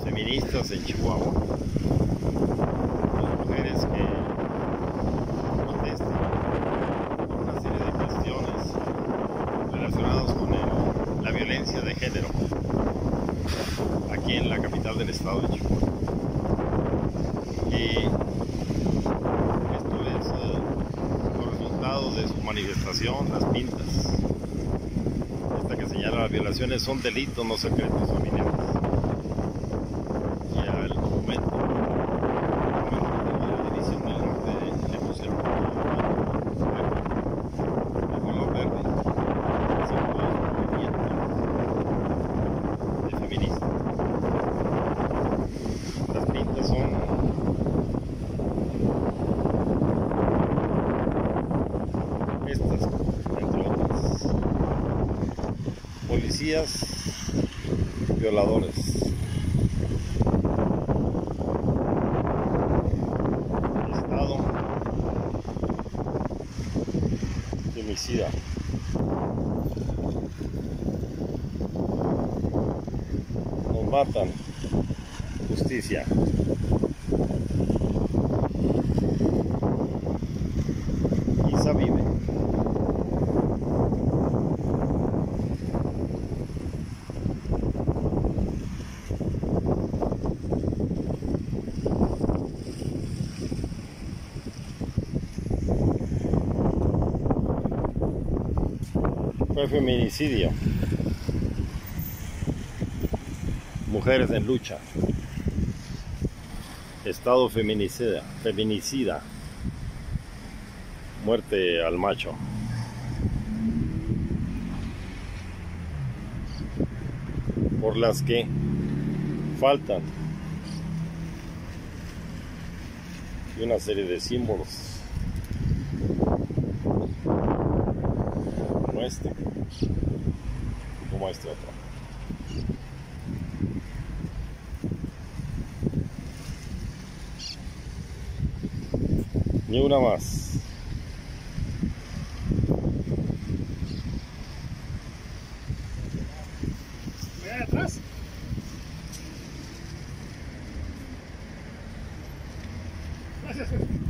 feministas en Chihuahua, las mujeres que protestan por una serie de cuestiones relacionadas con la violencia de género aquí en la capital del estado de Chihuahua. Y esto es los resultados de su manifestación, las pintas. Esta que señala las violaciones son delitos no secretos familiares. Y al momento de la División del Norte le pusieron de color verde, símbolo del movimiento de feminista. Las pintas son estas, entre otras: policías violadores, Estado femicida, nos matan, justicia. Isa vive. Fue feminicidio. Mujeres en lucha. Estado feminicida. Muerte al macho. Por las que faltan y una serie de símbolos como este y como este otro. Ni una más. Atrás. Gracias.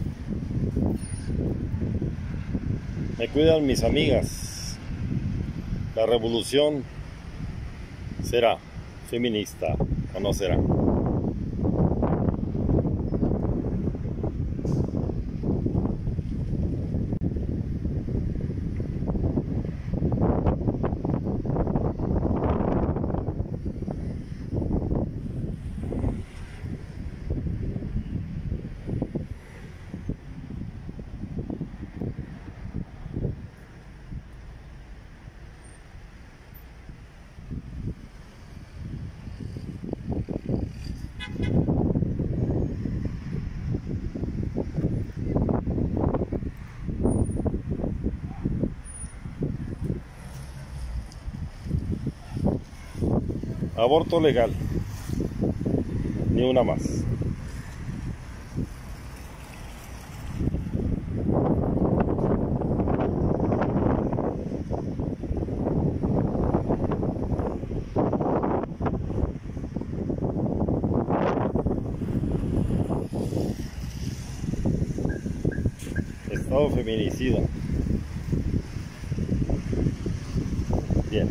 Me cuidan mis amigas. La revolución será feminista o no será. Aborto legal, ni una más. Estado feminicida. Bien.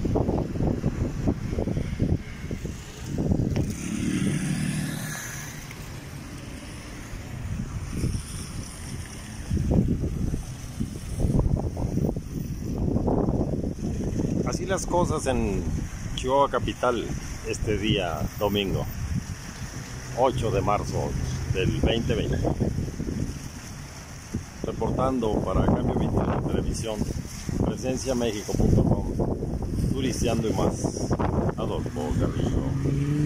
Así las cosas en Chihuahua capital este día domingo 8 de marzo del 2020. Reportando para Cambio 21 Televisión, presenciamexico.com, turisteando y más. Adolfo Carrillo.